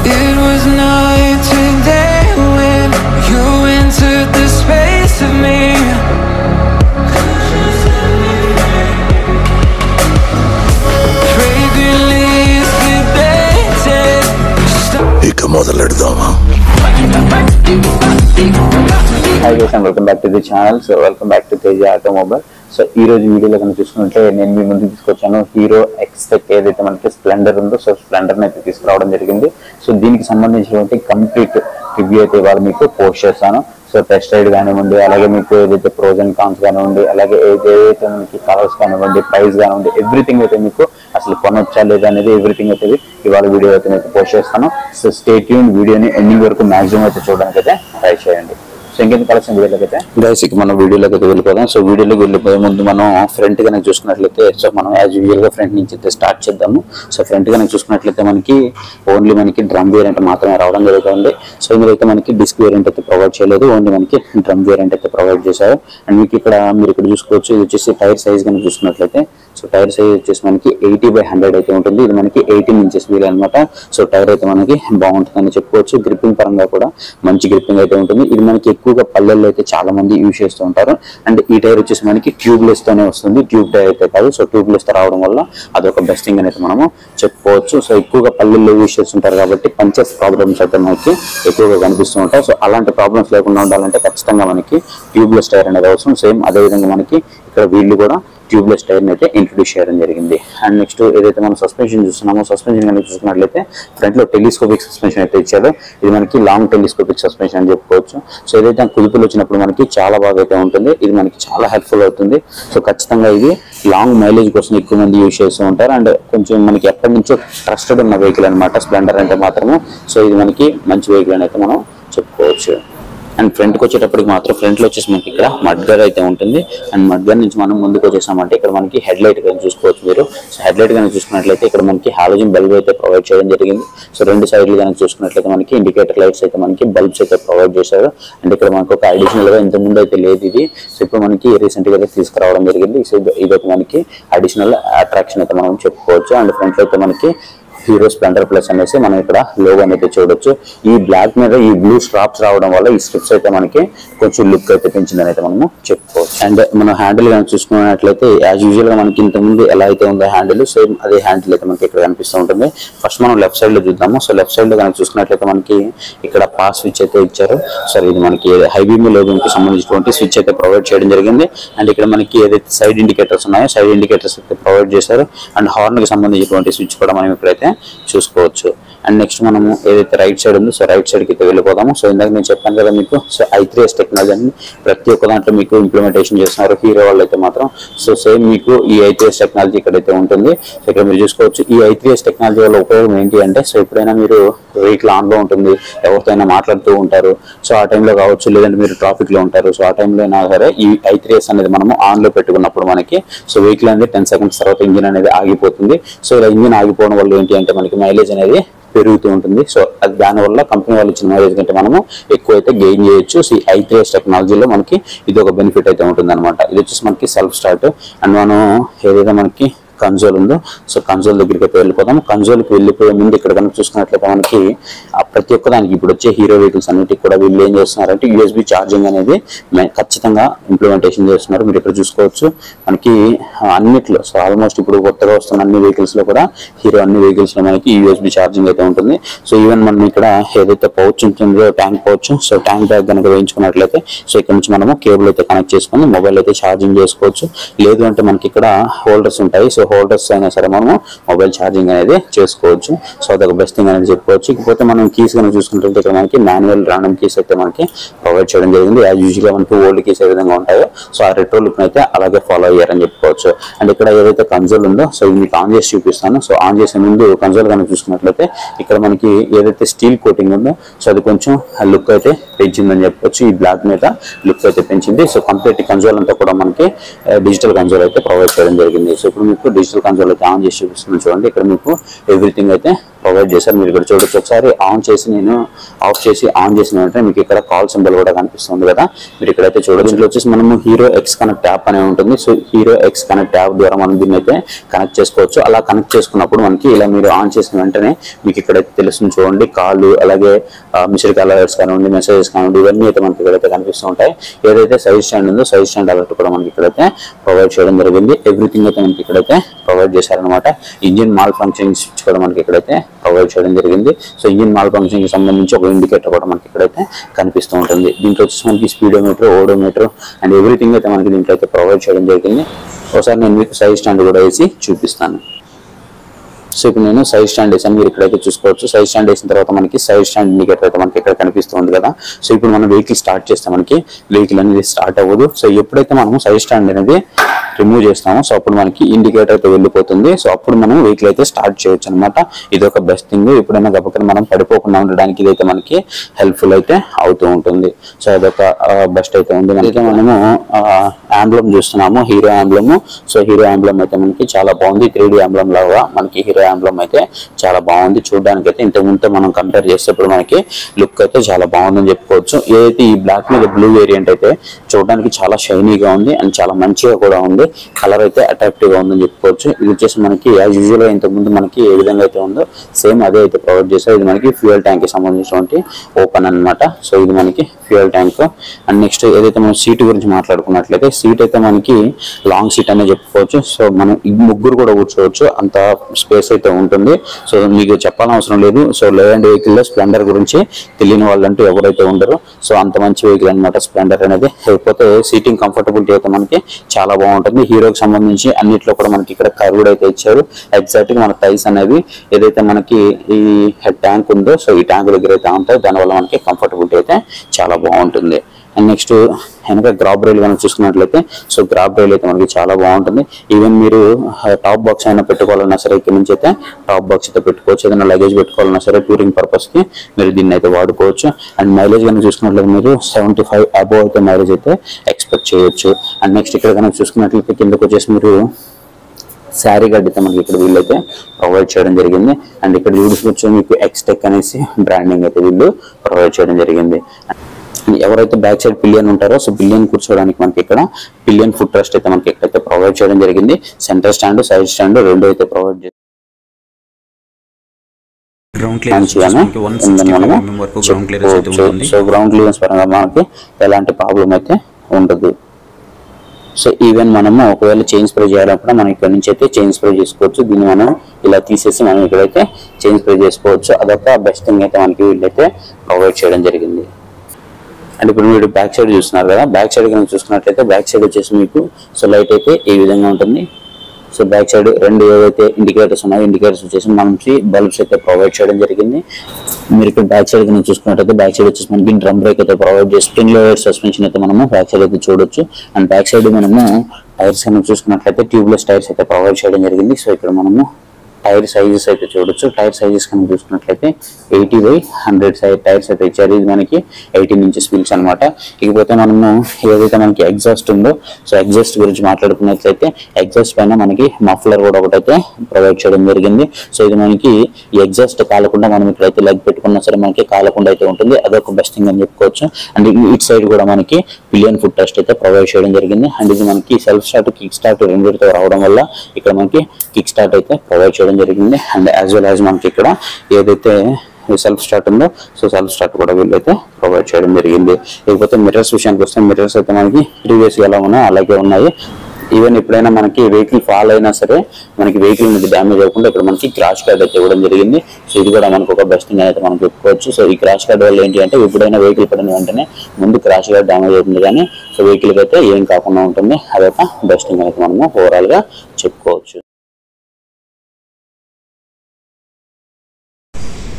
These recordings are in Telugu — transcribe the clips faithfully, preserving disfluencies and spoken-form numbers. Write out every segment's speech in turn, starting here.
It was night today when you entered the space of me. ఇక మొదలెడదామా? Hi guys and welcome back to the channel. So welcome back to Teja Automobile. So ఈ రోజు వీడియోలో కనుక చూసుకుంటే నేను మీ ముందుకు తీసుకొచ్చాను హీరో ఎక్స్టెక్ ఏదైతే మనకి స్ప్లెండర్ ఉందో సో స్ప్లెండర్ అయితే తీసుకురావడం జరిగింది. సో దీనికి సంబంధించినటువంటి కంప్లీట్ రివ్యూ అయితే ఇవాళ మీకు పోస్ట్ చేస్తాను. సో టెస్ట్ రైడ్ కానివ్వండి, అలాగే మీకు ఏదైతే ప్రోస్ అండ్ కాన్స్ కానివ్వండి, అలాగే ఏదైతే మనకి కలర్స్ కానివ్వండి, ప్రైస్ కానివ్వండి, ఎవ్రీథింగ్ అయితే మీకు అసలు కొనొచ్చా లేదా అనేది ఎవ్రీథింగ్ అయితే ఇవాళ వీడియో అయితే మీకు పోస్ట్ చేస్తాను. సో స్టే ట్యూన్, వీడియోని ఎండింగ్ వరకు మాక్సిమం అయితే చూడడానికి అయితే ట్రై చేయండి. సో ఇంకెందుకు కలిసిన వీడియోలోకి అయితే గైస్ ఇక మనం వీడియోలోకి అయితే వెళ్ళిపోదాం. సో వీడియోలోకి వెళ్ళిపోయే ముందు మనం ఫ్రంట్ కనుక చూసుకున్నట్లయితే సో మనం యాజ్ యూజువల్ గా ఫ్రంట్ నుంచి అయితే స్టార్ట్ చేద్దాము. సో ఫ్రంట్ కనుక చూసుకున్నట్లయితే మనకి ఓన్లీ మనకి డ్రమ్ వేరియంట్ మాత్రమే రావడం జరుగుతుంది. సో ఇందులో అయితే మనకి డిస్క్ వేరియంట్ అయితే ప్రొవైడ్ చేయలేదు, ఓన్లీ మనకి డ్రమ్ వేరియంట్ అయితే ప్రొవైడ్ చేశారు. అండ్ మీకు ఇక్కడ మీరు ఇక్కడ చూసుకోవచ్చు, ఇది వచ్చేసి టైర్ సైజ్ కనుక చూసుకున్నట్లయితే సో టైర్ సైజ్ వచ్చేసి మనకి ఎయిటీ బై హండ్రెడ్ అయితే ఉంటుంది. ఇది మనకి ఎయిటీన్ ఇంచెస్ వీల్ అనమాట. సో టైర్ అయితే మనకి బాగుంటుందని చెప్పుకోవచ్చు. గ్రిప్పింగ్ పరంగా కూడా మంచి గ్రిప్పింగ్ అయితే ఉంటుంది. ఇది మనకి ఎక్కువగా పల్లెల్లో అయితే చాలా మంది యూజ్ చేస్తూ ఉంటారు. అండ్ ఈ టైర్ వచ్చేసి మనకి ట్యూబ్లెస్ తోనే వస్తుంది, ట్యూబ్ టైర్ అయితే కాదు. సో ట్యూబ్లెస్ తో రావడం వల్ల అదొక బెస్టింగ్ అనేది మనము చెప్పుకోవచ్చు. సో ఎక్కువగా పల్లెల్లో యూజ్ చేస్తుంటారు కాబట్టి పంచెస్ ప్రాబ్లమ్స్ అయితే మనకి ఎక్కువగా కనిపిస్తూ ఉంటాయి. సో అలాంటి ప్రాబ్లమ్స్ లేకుండా ఉండాలంటే ఖచ్చితంగా మనకి ట్యూబ్లెస్ టైర్ అనేది అవసరం. సేమ్ అదేవిధంగా మనకి ఇక్కడ వీళ్ళు కూడా ట్యూబ్లెస్ టైర్ అయితే ఇంట్రొడ్యూస్ చేయడం జరిగింది. అండ్ నెక్స్ట్ ఏదైతే మనం సస్పెన్షన్ చూస్తున్నామో సస్పెన్షన్ కనుక చూసుకున్నట్లయితే ఫ్రంట్ లో టెలిస్కోపిక్ సస్పెన్షన్ అయితే ఇచ్చారు. ఇది మనకి లాంగ్ టెలిస్కోపిక్ సస్పెన్షన్ అని చెప్పుకోవచ్చు. సో ఏదైతే కుదుపులు వచ్చినప్పుడు మనకి చాలా బాగా అయితే ఉంటుంది. ఇది మనకి చాలా హెల్ప్ఫుల్ అవుతుంది. సో ఖచ్చితంగా ఇది లాంగ్ మైలేజ్ కోసం ఎక్కువ మంది యూజ్ చేస్తూ ఉంటారు. అండ్ కొంచెం మనకి ఎప్పటి నుంచో ట్రస్టెడ్ ఉన్న వెహికల్ అనమాట స్ప్లెండర్ అంటే మాత్రము. సో ఇది మనకి మంచి వెహికల్ అని అయితే మనం చెప్పుకోవచ్చు. అండ్ ఫ్రంట్కి వచ్చేటప్పటికి మాత్రం ఫ్రంట్లో వచ్చేసి మనకి ఇక్కడ మడ్గర్ అయితే ఉంటుంది. అండ్ మడ్గర్ నుంచి మనం ముందుకు వచ్చేసామంటే ఇక్కడ మనకి హెడ్ లైట్ కానీ చూసుకోవచ్చు మీరు. సో హెడ్ లైట్ కనుక చూసుకున్నట్లయితే ఇక్కడ మనకి హాలోజన్ బల్బ్ అయితే ప్రొవైడ్ చేయడం జరిగింది. సో రెండు సైడ్లు కనుక చూసుకున్నట్లయితే మనకి ఇండికేటర్ లైట్స్ అయితే మనకి బల్బ్స్ అయితే ప్రొవైడ్ చేశారు. అండ్ ఇక్కడ మనకు ఒక అడిషనల్ గా ఇంత ముందు అయితే లేదు ఇది. సో ఇప్పుడు మనకి రీసెంట్ గా అయితే తీసుకురావడం జరిగింది. సో ఇది మనకి అడిషనల్ అట్రాక్షన్ అయితే మనం చెప్పుకోవచ్చు. అండ్ ఫ్రంట్ లో అయితే మనకి హీరో స్ప్లెండర్ ప్లస్ అనేసి మనం ఇక్కడ లోగో అయితే చూడొచ్చు. ఈ బ్లాక్ మీద ఈ బ్లూ స్ట్రాప్స్ రావడం వల్ల ఈ స్ట్రిప్స్ అయితే మనకి కొంచెం లుక్ అయితే పెంచిందని అయితే మనము చెప్పుకోవచ్చు. అండ్ మనం హ్యాండిల్ కనుక చూసుకున్నట్లయితే యాజ్ యూజువల్ గా మనకి ఇంతకుముందు ఎలా అయితే ఉందో హ్యాండిల్ సేమ్ అదే హ్యాండిల్ అయితే మనకి ఇక్కడ కనిపిస్తూ ఉంటుంది. ఫస్ట్ మనం లెఫ్ట్ సైడ్ లో చూద్దాము. సో లెఫ్ట్ సైడ్ లో కనుక చూసుకున్నట్లయితే మనకి ఇక్కడ పాస్ స్విచ్ అయితే ఇచ్చారు. సో ఇది మనకి హై బీమ్ లోగోకి సంబంధించినటువంటి స్విచ్ అయితే ప్రొవైడ్ చేయడం జరిగింది. అండ్ ఇక్కడ మనకి ఏదైతే సైడ్ ఇండికేటర్స్ ఉన్నాయో సైడ్ ఇండికేటర్స్ అయితే ప్రొవైడ్ చేశారు. అండ్ హార్న్ కి సంబంధించినటువంటి స్విచ్ కూడా మనం ఇప్పుడైతే చూసుకోవచ్చు. అండ్ నెక్స్ట్ మనము ఏదైతే రైట్ సైడ్ ఉందో సో రైట్ సైడ్ కి అయితే వెళ్ళిపోదాము. సో ఇందాక నేను చెప్పాను కదా మీకు so I three S technology అని ప్రతి ఒక్క దాంట్లో మీకు ఇంప్లిమెంటేషన్ చేస్తున్నారు హీరో వాళ్ళు అయితే మాత్రం. సో సేమ్ మీకు ఈ ఐ త్రీ ఎస్ టెక్నాలజీ ఇక్కడైతే ఉంటుంది. సో ఇక్కడ మీరు చూసుకోవచ్చు. ఈ ఐ త్రీ ఎస్ టెక్నాలజీ వల్ల ఉపయోగం ఏంటి అంటే సో ఎప్పుడైనా మీరు వెహికల్ ఆన్ లో ఉంటుంది, ఎవరితో అయినా మాట్లాడుతూ ఉంటారు. సో ఆ టైంలో కావచ్చు, లేదంటే మీరు ట్రాఫిక్ లో ఉంటారు. సో ఆ టైంలో అయినా సరే ఈ ఐ త్రీ ఎస్ అనేది మనము ఆన్ లో పెట్టుకున్నప్పుడు మనకి సో వెహికల్ అనేది టెన్ సెకండ్స్ తర్వాత ఇంజిన్ అనేది ఆగిపోతుంది. సో ఇలా ఇంజిన్ ఆగిపోవడం వల్ల ఏంటి అంటే మనకి మైలేజ్ అనేది పెరుగుతూ ఉంటుంది. సో అది దానివల్ల కంపెనీ వాళ్ళు ఇచ్చిన మైలేజ్ కంటే మనము ఎక్కువ అయితే గెయిన్ చేయొచ్చు. సో ఈ ఐ త్రీ ఎస్ టెక్నాలజీలో మనకి ఇది ఒక బెనిఫిట్ అయితే ఉంటుంది అనమాట. ఇది వచ్చేసి మనకి సెల్ఫ్ స్టార్ట్. అండ్ మనం ఏదైతే మనకి కన్సోల్ ఉందో సో కన్సోల్ దగ్గరికి అయితే వెళ్ళిపోతాం. కన్సోల్కి వెళ్ళిపోయే ముందు ఇక్కడ కనుక చూసుకున్నట్లయితే మనకి ప్రతి ఒక్క దానికి ఇప్పుడు వచ్చే హీరో వెహికల్స్ అన్నిటికి కూడా వీళ్ళు ఏం చేస్తున్నారంటే యూఎస్బీ ఛార్జింగ్ అనేది ఖచ్చితంగా ఇంప్లిమెంటేషన్ చేస్తున్నారు. మీరు ఇక్కడ చూసుకోవచ్చు మనకి అన్నిట్లో సో ఆల్మోస్ట్ ఇప్పుడు కొత్తగా వస్తున్న అన్ని వెహికల్స్ లో కూడా హీరో అన్ని వెహికల్స్ లో మనకి యూఎస్బీ ఛార్జింగ్ అయితే ఉంటుంది. సో ఈవెన్ మనం ఇక్కడ ఏదైతే పౌచ్ ఉంటుందో tank pouch so tank bag కనుక వేయించుకున్నట్లయితే సో ఇక్కడ నుంచి మనము కేబుల్ అయితే కనెక్ట్ చేసుకొని మొబైల్ అయితే ఛార్జింగ్ చేసుకోవచ్చు. లేదు అంటే మనకి ఇక్కడ హోల్డర్స్ ఉంటాయి. సో హోల్డర్స్ అయినా సరే మనము మొబైల్ ఛార్జింగ్ అనేది చేసుకోవచ్చు. సో అదొక బెస్ట్ థింగ్ అనేది చెప్పుకోవచ్చు. ఇకపోతే మనం కీస్ కనుక చూసుకుంటే ఇక్కడ మనకి మాన్యువల్ రాండమ్ కీస్ అయితే మనకి ప్రొవైడ్ చేయడం జరిగింది. యాజ్ యూజువల్ గా మనకి ఓల్డ్ కీస్ ఏ విధంగా ఉంటాయో సో ఆ రెట్రో లుక్ అయితే అలాగే ఫాలో అయ్యారని చెప్పుకోవచ్చు. అండ్ ఇక్కడ ఏదైతే కన్సోల్ ఉందో సో ఇది మీకు ఆన్ చేసి చూపిస్తాను. సో ఆన్ చేసే ముందు కన్సోల్ కనుక చూసుకున్నట్లయితే ఇక్కడ మనకి ఏదైతే స్టీల్ కోటింగ్ ఉందో సో అది కొంచెం లుక్ అయితే పెంచిందని చెప్పుకోవచ్చు. ఈ బ్లాక్ మీద లుక్ అయితే పెంచింది. సో కంప్లీట్ కన్సోల్ అంతా కూడా మనకి డిజిటల్ కన్సోల్ అయితే ప్రొవైడ్ చేయడం జరిగింది. సో ఇప్పుడు మీకు డిజిటల్ కన్సోల్ అయితే ఆన్ చేసి చూపిస్తున్నాను చూడండి. ఇక్కడ మీకు ఎవ్రీథింగ్ అయితే ప్రొవైడ్ చేశారు. మీరు ఇక్కడ చూడొచ్చు. ఒకసారి ఆన్ చేసి నేను ఆఫ్ చేసి ఆన్ చేసిన వెంటనే మీకు ఇక్కడ కాల్ సింబల్ కూడా కనిపిస్తుంది కదా, మీరు ఇక్కడైతే చూడొచ్చు. ఇందులో వచ్చేసి మనము హీరో ఎక్స్ కనెక్ట్ యాప్ అనే ఉంటుంది. So Hero X connect app ద్వారా మనం దీన్ని అయితే కనెక్ట్ చేసుకోవచ్చు. అలా కనెక్ట్ చేసుకున్నప్పుడు మనకి ఇలా మీరు ఆన్ చేసిన వెంటనే మీకు ఇక్కడైతే తెలుస్తుంది చూడండి, కాల్ అలాగే మిస్డ్ కాల్ అలర్ట్స్ కానివ్వండి, మెసేజెస్ కానివ్వండి, ఇవన్నీ అయితే మనకి ఇక్కడైతే కనిపిస్తూ ఉంటాయి. ఏదైతే సైజ్ స్టాండ్ ఉందో సైజ్ స్టాండ్ అలర్ట్ కూడా మనకి ఇక్కడైతే ప్రొవైడ్ చేయడం జరిగింది. ఎవ్రీథింగ్ అయితే మనకి ఇక్కడైతే ప్రొవైడ్ చేశారనమాట. ఇంజిన్ మాల్ ఫంక్షన్స్ కూడా మనకి ఇక్కడైతే ప్రొవైడ్ చేయడం జరిగింది. సో ఇంజిన్ మాల్ ఫంక్షన్ కి సంబంధించి ఒక ఇండికేటర్ కూడా మనకి ఇక్కడైతే కనిపిస్తూ ఉంటుంది. దీంట్లో వచ్చేసి మనకి స్పీడోమీటర్, ఓడోమీటర్ అండ్ ఎవ్రీథింగ్ అయితే మనకి దీంట్లో అయితే ప్రొవైడ్ చేయడం జరిగింది. ఒకసారి నేను మీకు సైజ్ స్టాండ్ కూడా వేసి చూపిస్తాను. సో ఇప్పుడు నేను సైజ్ స్టాండ్ వేసాను, మీరు ఇక్కడైతే చూసుకోవచ్చు. సైజ్ స్టాండ్ వేసిన తర్వాత మనకి సైజ్ స్టాండ్ ఇండికేటర్ అయితే మనకి ఇక్కడ కనిపిస్తుంది కదా. సో ఇప్పుడు మనం వెహికల్ స్టార్ట్ చేస్తే మనకి వెహికల్ అనేది స్టార్ట్ అవ్వదు. సో ఎప్పుడైతే మనము సైజ్ స్టాండ్ అనేది రిమూవ్ చేస్తామో సో అప్పుడు మనకి ఇండికేటర్ అయితే వెళ్ళిపోతుంది. సో అప్పుడు మనం వెహికల్ అయితే స్టార్ట్ చేయొచ్చు అనమాట. ఇది ఒక బెస్ట్ థింగ్. ఎప్పుడైనా గబక్కన మనం పడిపోకుండా ఉండడానికి ఇదైతే మనకి హెల్ప్ఫుల్ అయితే అవుతూ ఉంటుంది. సో అదొక బెస్ట్ అయితే ఉంది. మనకి మనము ఆంబ్లమ్ చూస్తున్నాము, Hero emblem. So Hero emblem అయితే మనకి చాలా బాగుంది. త్రీ డి ఆంబ్లమ్ లాగా మనకి హీరో ఆంబ్లమ్ అయితే చాలా బాగుంది. చూడడానికి అయితే ఇంతకు ముందు మనం కంపేర్ చేస్తే ఇప్పుడు మనకి లుక్ అయితే చాలా బాగుందని చెప్పుకోవచ్చు. ఏదైతే ఈ బ్లాక్ మీద బ్లూ వేరియంట్ అయితే చూడడానికి చాలా షైనీగా ఉంది అండ్ చాలా మంచిగా కూడా ఉంది. కలర్ అయితే అట్రాక్టివ్ గా ఉందని చెప్పుకోవచ్చు. ఇది వచ్చేసి మనకి యాజ్ యూజువల్ గా ఇంతకు ముందు మనకి ఏ విధంగా అయితే ఉందో సేమ్ అదే అయితే ప్రొవైడ్ చేశారు. ఇది మనకి ఫ్యూయల్ ట్యాంక్ కి సంబంధించినటువంటి ఓపెన్ అన్నమాట. సో ఇది మనకి ఫ్యూయల్ ట్యాంక్. అండ్ నెక్స్ట్ ఏదైతే మనం సీట్ గురించి మాట్లాడుకున్నట్లయితే సీట్ అయితే మనకి లాంగ్ సీట్ అనే చెప్పుకోవచ్చు. సో మనం ముగ్గురు కూడా కూర్చోవచ్చు, అంత స్పేస్ అయితే ఉంటుంది. సో మీకు చెప్పాల్సిన అవసరం లేదు. సో లేదండ్ వెహికల్ లో స్ప్లెండర్ గురించి తెలియని వాళ్ళంటూ ఎవరైతే ఉండరు. సో అంత మంచి వెహికల్ అనమాట స్ప్లెండర్ అనేది. లేకపోతే సీటింగ్ కంఫర్టబిలిటీ అయితే మనకి చాలా బాగుంటుంది. హీరోకి సంబంధించి అన్నిట్లో కూడా మనకి ఇక్కడ కర్వ్డ్ అయితే ఇచ్చారు. ఎగ్జాక్ట్ గా మన టైస్ అనేవి ఏదైతే మనకి ఈ హెడ్ ట్యాంక్ ఉందో సో ఈ ట్యాంక్ దగ్గర అయితే ఉంటాయి. దానివల్ల మనకి కంఫర్టబిలిటీ అయితే చాలా బాగుంటుంది. అండ్ నెక్స్ట్ వెనక గ్రాబ్ రైల్ కనుక చూసుకున్నట్లయితే సో గ్రాబ్ రైల్ అయితే మనకి చాలా బాగుంటుంది. ఈవెన్ మీరు టాప్ బాక్స్ అయినా పెట్టుకోవాలన్నా సరే ఇక్కడ నుంచి అయితే టాప్ బాక్స్ అయితే పెట్టుకోవచ్చు. ఏదైనా లగేజ్ పెట్టుకోవాలన్నా సరే టూరింగ్ పర్పస్ కి మీరు దీన్ని అయితే వాడుకోవచ్చు. అండ్ మైలేజ్ కనుక చూసుకున్నట్లయితే మీరు సెవెంటీ ఫైవ్ అబోవ్ అయితే మైలేజ్ అయితే ఎక్స్పెక్ట్ చేయొచ్చు. అండ్ నెక్స్ట్ ఇక్కడ కనుక చూసుకున్నట్లయితే కిందకు వచ్చేసి మీరు శారీ గడ్డ అయితే మనకి ఇక్కడ వీళ్ళు అయితే ప్రొవైడ్ చేయడం జరిగింది. అండ్ ఇక్కడ చూసుకోవచ్చు మీకు ఎక్స్టెక్ అనేసి బ్రాండింగ్ అయితే వీళ్ళు ప్రొవైడ్ చేయడం జరిగింది. ఎవరైతే బ్యాక్ సైడ్ పిలియన్ ఉంటారో సో పిలియన్ కూర్చోవడానికి మనకి ఇక్కడ పిలియన్ ఫుట్ రెస్ట్ అయితే మనకి ఎక్కడైతే ప్రొవైడ్ చేయడం జరిగింది. సెంటర్ స్టాండ్, సైడ్ స్టాండ్ రెండు అయితే ప్రొవైడ్ చేసి సో గ్రౌండ్ క్లియరెన్స్ పరంగా మనకి ఎలాంటి ప్రాబ్లం అయితే ఉండదు. సో ఈవెన్ మనము ఒకవేళ చైన్ స్ప్రే చేయాలనుకున్నా మనం ఇక్కడ నుంచి అయితే చైన్ స్ప్రే చేసుకోవచ్చు. దీన్ని మనం ఇలా తీసేసి మనం ఇక్కడైతే చైన్ స్ప్రే చేసుకోవచ్చు. అదొక బెస్ట్ థింగ్ అయితే మనకి వీళ్ళైతే ప్రొవైడ్ చేయడం జరిగింది. అండ్ ఇప్పుడు మీరు బ్యాక్ సైడ్ చూస్తున్నారు కదా, బ్యాక్ సైడ్ కనుక చూసుకున్నట్లయితే బ్యాక్ సైడ్ వచ్చేసి మీకు సో లైట్ అయితే ఈ విధంగా ఉంటుంది. సో బ్యాక్ సైడ్ రెండు ఏవైతే ఇండికేటర్స్ ఉన్నాయో ఇండికేటర్స్ వచ్చేసి మనకి బల్బ్స్ అయితే ప్రొవైడ్ చేయడం జరిగింది. మీరు ఇక్కడ బ్యాక్ సైడ్ కనుక చూసుకున్నట్లయితే బ్యాక్ సైడ్ వచ్చేసి మనకి డ్రమ్ బ్రేక్ అయితే ప్రొవైడ్ చేసి స్ప్రింగ్ లోడెడ్ సస్పెన్షన్ అయితే మనము బ్యాక్ సైడ్ అయితే చూడొచ్చు. అండ్ బ్యాక్ సైడ్ మనము టైర్స్ కనుక చూసుకున్నట్లయితే ట్యూబ్లెస్ టైర్స్ అయితే ప్రొవైడ్ చేయడం జరిగింది. సో ఇక్కడ మనము టైర్ సైజెస్ అయితే చూడొచ్చు. టైర్ సైజెస్ కనుక చూసుకున్నట్లయితే eighty by hundred size tyres అయితే ఇచ్చారు. ఇది మనకి ఎయిటీన్ ఇంచెస్ వీల్స్ అనమాట. ఇకపోతే మనము ఏదైతే మనకి ఎగ్జాస్ట్ ఉందో సో ఎగ్జాస్ట్ గురించి మాట్లాడుకున్నట్లయితే ఎగ్జాస్ట్ పైన మనకి మఫ్లర్ కూడా ఒకటైతే ప్రొవైడ్ చేయడం జరిగింది. సో ఇది మనకి ఎగ్జాస్ట్ కాలకుండా మనం ఇక్కడైతే లెగ్ పెట్టుకున్నా సరే మనకి కాలకుండా అయితే ఉంటుంది. అదొక బెస్ట్ థింగ్ అని చెప్పుకోవచ్చు. అండ్ ఇట్ సైడ్ కూడా మనకి పిలియన్ ఫుట్ రెస్ట్ అయితే ప్రొవైడ్ చేయడం జరిగింది. అండ్ ఇది మనకి సెల్ఫ్ స్టార్ట్, కిక్ స్టార్ట్ రెండింటితో రావడం వల్ల ఇక్కడ మనకి కిక్ స్టార్ట్ అయితే ప్రొవైడ్ చేయడం జరిగింది. అండ్ యాజ్ వెల్ యాజ్ మనకి ఇక్కడ ఏదైతే సెల్ఫ్ స్టార్ట్ ఉందో సో సెల్ఫ్ స్టార్ట్ కూడా వీళ్ళైతే ప్రొవైడ్ చేయడం జరిగింది. లేకపోతే మిర్రర్స్ విషయానికి వస్తే మిర్రర్స్ అయితే మనకి ప్రీవియస్ ఎలా ఉన్నాయో అలాగే ఉన్నాయి. ఈవెన్ ఎప్పుడైనా మనకి వెహికల్ ఫాల్ అయినా సరే మనకి వెహికల్ మీద డ్యామేజ్ అవ్వకుండా ఇక్కడ మనకి క్రాష్ కార్డ్ అయితే ఇవ్వడం జరిగింది. సో ఇది కూడా మనకు ఒక బెస్ట్ థింగ్ అయితే మనం చెప్పుకోవచ్చు. సో ఈ క్రాష్ కార్డ్ వల్ల ఏంటి అంటే ఎప్పుడైనా వెహికల్ పడిన వెంటనే ముందు క్రాష్ కార్డ్ డ్యామేజ్ అవుతుంది కానీ సో వెహికల్కి అయితే ఏం కాకుండా ఉంటుంది. అదొక బెస్ట్ థింగ్ అయితే మనము ఓవరాల్ గా చెప్పుకోవచ్చు.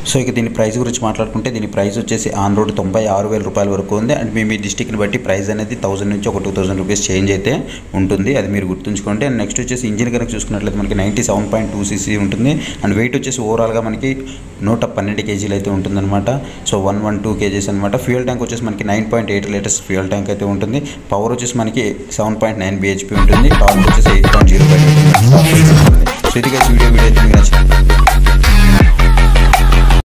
సో ఇక దీని ప్రైస్ గురించి మాట్లాడుకుంటే దీని ప్రైస్ వచ్చేసి ఆన్ రోడ్ తొంభై ఆరు వేల రూపాయల వరకు ఉంది. అండ్ మీ మీ డిస్టిక్ని బట్టి ప్రైస్ అనేది థౌసండ్ నుంచి ఒక టూ థౌసండ్ రూపీస్ చేంజ్ అయితే ఉంటుంది, అది మీరు గుర్తుంచుకోండి. అండ్ నెక్స్ట్ వచ్చేసి ఇంజిన్ కనుక చూసుకున్నట్లయితే మనకి ninety seven point two CC ఉంటుంది. అండ్ వెయిట్ వచ్చేసి ఓవరాల్గా మనకి నూట పన్నెండు కేజీలు అయితే ఉంటుందన్నమాట. So one one two KGs అనమాట. ఫ్యూయల్ ట్యాంక్ వచ్చేసి మనకి nine point eight litres fuel tank అయితే ఉంటుంది. పవర్ వచ్చేసి మనకి సెవెన్ పాయింట్ నైన్ బిహెచ్పి ఉంటుంది. టార్క్ వచ్చేసి ఎయిట్ పాయింట్ జీరో ఫైవ్ ఉంటుంది. సో ఇది వీడియో వీడియో అయితే మీకు నచ్చింది.